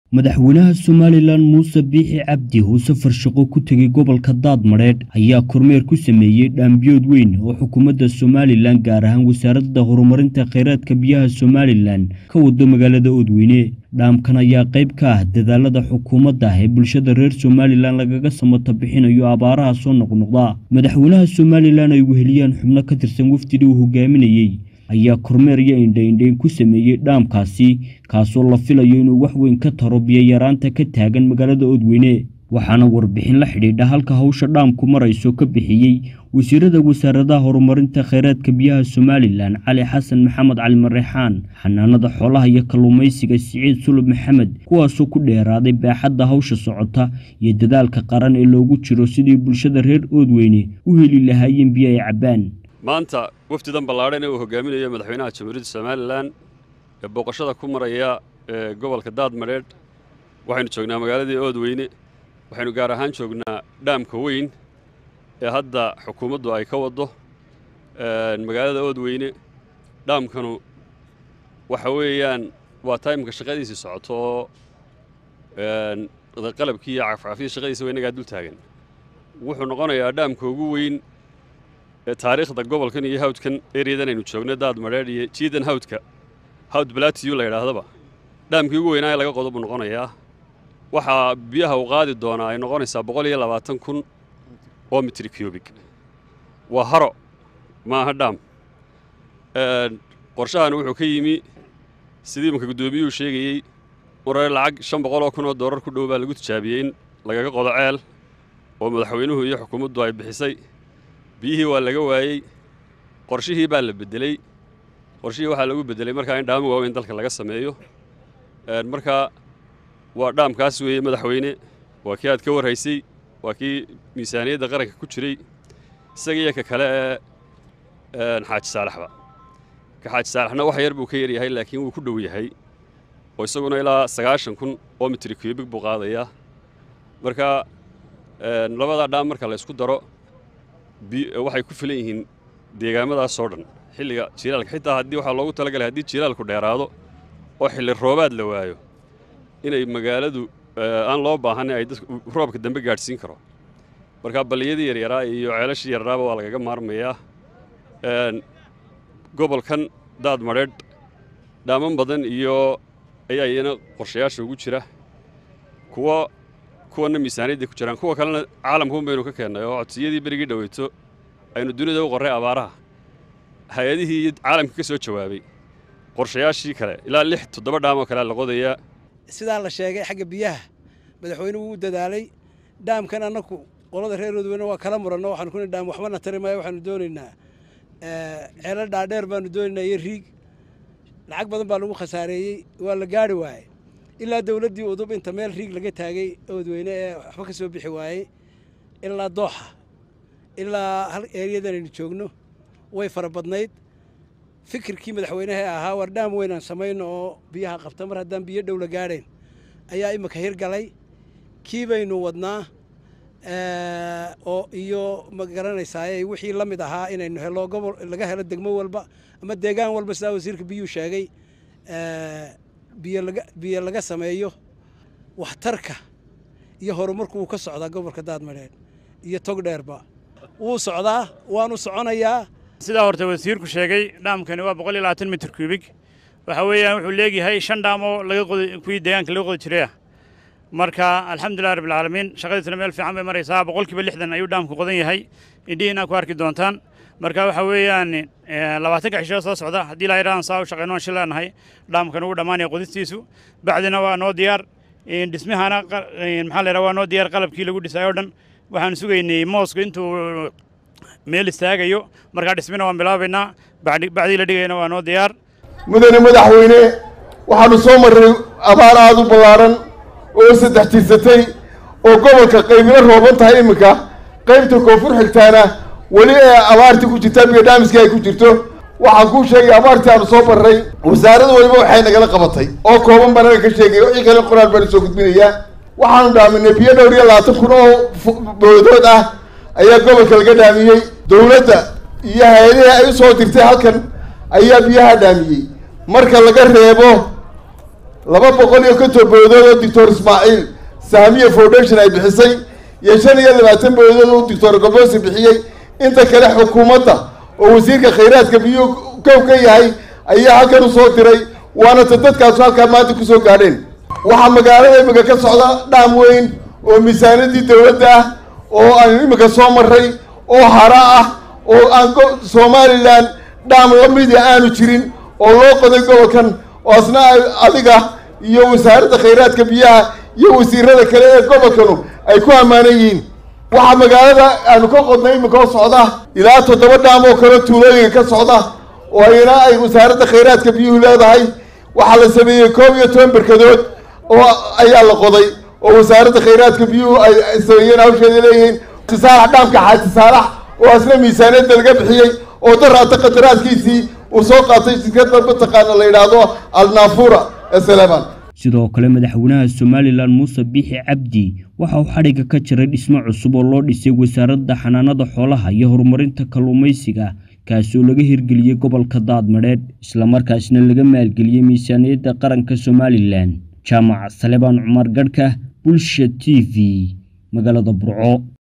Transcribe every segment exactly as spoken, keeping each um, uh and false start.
madaxweynaha Somaliland Muuse Biixi Cabdi oo safar shaqo ku tagay gobolka Daadmareed ayaa kormeer ku sameeyay dhaambiyood weyn oo xukuumadda Somaliland gaar ahaan wasaaradda horumarinta kheyraadka biyaha Somaliland ka wado magaalada Oodweyne. dhaamkan ayaa qayb ka ah dadaalada xukuumadda ee bulshada reer Somaliland lagaga samata bixinayo abaaraha soo noqnoqda. madaxweynaha Somaliland ay weheliyaan xubno ka tirsan wafdiga uu hogaaminayay ayaa kormeer iyo indhayn ku sameeyay dhaamkaasi kaasoo la filayo inuu wax weyn ka taro biyo yaraanta ka taagan magaalada Oodweyne. waxaana warbixin la xidhiidha halka hawsha dhaamku marayso ka bixiyay wasiirada wasaaradda horumarinta kheyraadka biyaha Somaliland Cali Xasan Maxamed Cali Mareexaan, xanaanada xoolaha iyo kalluumaysiga Siciid Sulub Maxamed, kuwaasoo ku dheeraaday baaxadda hawsha socota iyo dadaalka qaran ee loogu jiro sidii bulshada reer Oodweyne u heli lahaayeen biyo ay cabaan. maanta wafdidan ballaaran ee uu hogaaminayo madaxweynaha Jamhuuriyadda Somaliland ee booqashada ku maraya ee gobolka Daadmareed waxaynu joognaa magaalada Oodweyne. waxaynu gaar ahaan joognaa dhaamka weyn ee hadda xukuumaddu ay ka wado magaalada Oodweyne. dhaamkanu waxa weeyaan waa taymka shaqadiisa socoto ee qalabkii iyo cafcafii shaqadiisa weynaga dul taagan. wuxuu noqonayaa dhaamka ugu weyn ee taariikhda gobolkan iyo hawdkan ereyadan aynu joogno Daadmareed iyo jiidan hawdka hawd Plateau la yiraahdaba dhaamkii ugu weynaa ee laga qodo buu noqonayaa. waxa biyaha uu qaadi doona ay noqonaysaa boqol iyo labaatan kun oo mitir cubic. waa haro maaha dhaam. ee qorshahan wuxuu ka yimi sidii marka gudoomiyuhu sheegayay warar lacag shan boqol oo kun oo dollar ku dhow baa lagu tijaabiyay in lagaga qodo ceel oo madaxweynuhu iyo xukuumaddu ay bixisay. biyihii waa laga waayay, qorshihii baa la bedelay. qorshihii waxaa lagu bedelay markaa in dhaamo waaweyn dalka laga sameeyo. ee marka waa dhaamkaas weeye madaxweyne, waa kii aad ka warhaysay, waa kii miisaaniyadda qaranka ku jiray isaga iyo ka kale ee Xaaji Saalaxba. ka Xaaji Saalaxna wax yar buu ka yar yahay laakiin wuu ku dhow yahay oo isaguna ilaa sagaashan kun oo mitir cubic buu qaadayaa. marka ee labada dhaam marka la isku daro waxay ku filan yihiin deegaamadaas oo dhan xilliga jiilaalka. xitaa haddii waxa loogu talagalay haddii jiilaalku dheeraado oo xilli roobaad la waayo inay magaaladu aan loo baahan ay dadku roobka dambe gaarsiin karo. marka baliyadii yaryaraa iyo ceelashii yarraaba waa lagaga maarmayaa. een gobolkan Daadmareed dhaaman badan iyo ayaa iyana qorshayaasha ugu jira kuwa kuwana miisaaniyadda ku jiraan, kuwa kalena caalamku baynu ka keenay oo codsiyadii berigii dhaweyto aynu dunida u qorray abaaraha hay'adihii caalamka ka soo jawaabay qorshayaashii kale ilaa lix toddoba dhaam oo kale la qodayaa. sidaa la sheegay xagga biyaha madaxweynuhu wuu dadaalay. dhaamkan annagu qolada reer Oodweyne waa kala muranno, waxaanu ku dhaam waxbana tari maayo, waxaanu doonaynaa ceelal dhaadheer baanu doonaynaa iyo riig. lacag badan baa lagu khasaareeyey, waa la gaari waayey ilaa dawladdii udub inta meel riig laga taagay Oodweyne ee waxba ka soo bixi waayey ilaa dooxa ilaa hal ereyadan aynu joogno way fara badnayd. fikirkii madaxweynaha ahaa war dhaam weynaan samayno oo biyaha qabta mar haddaan biyo dhow la gaadhayn ayaa imika hirgalay. kii baynu wadnaa oo iyo ma garanaysaay wixii la mid ahaa inaynu helo gobol laga helo degmo walba ama deegaan walba sida wasiirka biyuhu sheegay biyo laga biyo laga sameeyo. waxtarka iyo horumarku uu ka socdaa gobolka Daadmareed iyo Togdheerba wuu socdaa, waanu soconayaa. sida horta wasiirku sheegay dhaamkani waa boqol iyo labaatan mitir cubic. waxa weeyaan wuxuu leeyahay shan dhaam oo laga qoday kuwii deegaanka laga qodi jiray. marka alxamdulillaah rabbil caalamiin shaqadiisana meel fiican bay maraysaa. boqolkiiba lixdan ayuu dhaamku qodan yahay, indhihiina ku arki doontaan. marka waxa weeyaan labaatan ka cisho soo socda haddii la yiraahdo saa u shaqeyno aan shilanahay dhaamkan ugu dhamaanaya qodistiisu. bacdina waa noo diyaar dhismahana maxaa la yiraahdaa waa noo diyaar qalabkii lagu dhisay oo dhan. waxaan sugaynay mooska intuu meel istaagayo marka dhismina waan bilaabaynaa, bacdi la dhigayna waa noo diyaar. mudane madaxweyne waxaanu soo marray abaar aad u ballaaran oo saddex tiirsatay oo gobolka qaybina rooban tahay. iminka qaybta koonfur xigtaana weli ee abaartii ku jirta biyo dhaamiskii ay ku jirto. waxaan kuu sheegay abaartii aanu soo marray wasaaradda waliba waxay nagala qabatay oo kooban baan naga ka sheegay wixii kale qoraal baan soo gudbinayaa. waxaanu dhaaminay biyo dhowr iyo labaatan kun oo boodood ah ayaa gobolka laga dhaamiyey. dawladda iyo hay'adaha ay u soo dirtay halkan ayaa biyaha dhaamiyey. marka laga reebo laba boqol iyo konton boodood oo doctor ismaaciil sahmiya foundation ay bixisay iyo shan iyo labaatan boodood oo doctor gobosi bixiyey inta kale xukuumadda oo wasiirka khayraadka biyuhu kow ka yahay ayaa halkan u soo diray waana ta dadkaasu halkaa maanta kusoo gaadheen waxaa magaalada imika ka socda dhaam weyn oo miisaanadii dowladda ah oo aan imika soo maray oo hara ah oo aan somalilan dhaam la midi aanu jirin oo loo qoday gobolkan oo asna adiga iyo wasaaradda khayraadka biyaha iyo wasiirada kale ee gobolkanu ay ku ammaanan yihiin waxaa magaalada aanu ka qodnay imika oo socda ilaa toddoba dhaam oo kale tuulooyinka ka socda oo ayna ay wasaaradda khayraadka biyuhu leedahay waxaa la sameeyey koob iyo toban berkadood oo ayaa la qoday oo wasaaradda khayraadka biyuhu ay sameeyeen hawsheeda leeyihiin saalax dhaamka xaaji saalax oo asna miisaaniyadda laga bixiyey oo daraata qadaraadkiisii uu soo qaatay shirkadda mataqaana la yidhaahdo alnaafura ee saleeman sidoo kale madaxweynaha somalilan muuse biixi cabdi waxa uu xadhigga ka jiray dhismo cusub oo loo dhisay wasaaradda xanaanada xoolaha iyo horumarinta kalluumaysiga kaasoo laga hirgeliyey gobolka daadmadheedh islamarkaasna laga maalgeliyey miisaaniyadda qaranka somalilan jaamac salebaan cumar gadhka bulsha t v magaalada burco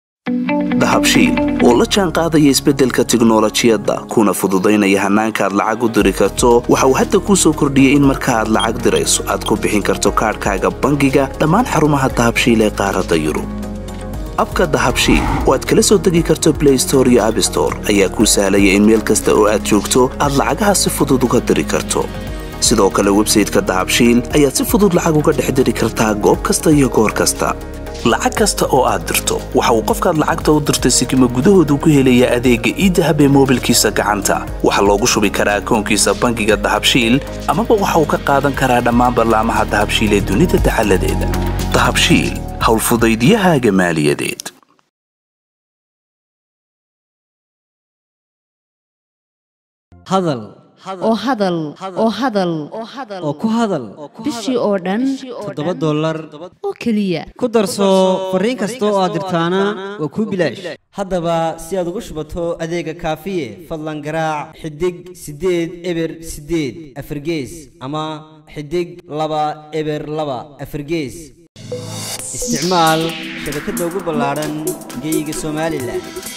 dahabshiil oo la jaan qaadaya isbeddelka tiknolojiyadda kuna fududaynaya hannaanka aad lacag u diri karto waxa uu hadda kuu soo kordhiyey in marka aad lacag dirayso aad ku bixin karto kaadhkaaga bangiga dhammaan xarumaha dahabshiil ee qaaradda yurub abka dahabshiil oo aad kala soo degi karto blay store iyo abstore ayaa kuu sahlaya in meel kasta oo aad joogto aad lacagaha si fudud uga diri karto sidoo kale websayteka dahabshiil ayaad si fudud lacag uga dhex diri kartaa goob kasta iyo goor kasta lacag kasta oo aad dirto waxa uu qofkaad lacagta u dirtay sikima gudahoodu ku helaya adeegga iidahab ee moobilkiisa gacanta waxaa loogu shubi karaa akoonkiisa bangiga dahabshiil amaba waxa uu ka qaadan karaa dhammaan ballaamaha dahabshiil ee dunida dacaladeeda dahabshiil howlfudaydiyahaaga maaliyadeed hadal oo hadal oo hadal oo ku hadal bishii oo dhan toddoba dollar oo keliya ku darso fariin kasta oo aad dirtaana waa kuu bilaash haddaba si aad ugu shubato adeega kaafiye fadlan garaac xidig siddeed eber siddeed afargees ama xidig laba eber laba afargees isticmaal shabakadda ugu ballaaran geyga somalilan